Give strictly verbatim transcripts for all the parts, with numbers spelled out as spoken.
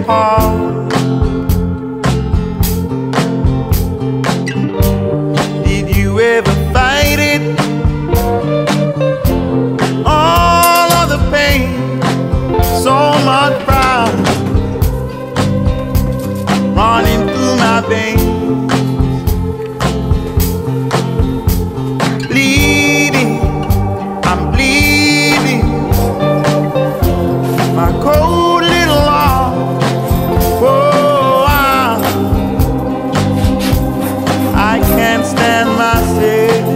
heart. Did you ever fight it? All of the pain, so much pride running through my veins. Bleeding, I'm bleeding. My cold little heart, oh, I, I can't stand myself.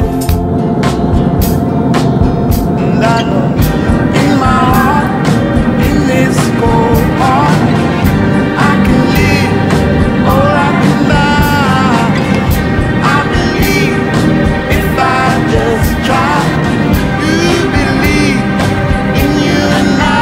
And I know in my heart, in this cold heart, I can live or I can die. I believe if I just try to believe in you and I.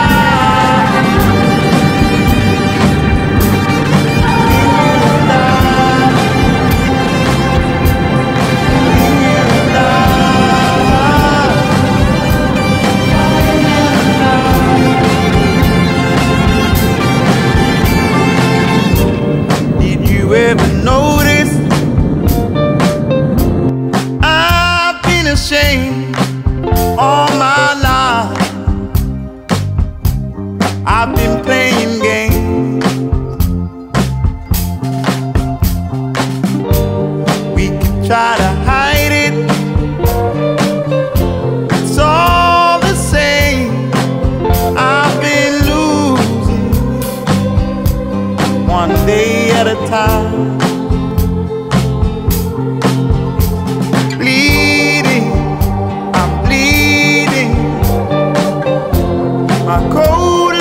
Did you ever notice I've been ashamed all my life? I've been playing games. We could try to hide it, it's all the same. I've been losing one day at a time. Bleeding, I'm bleeding. My cold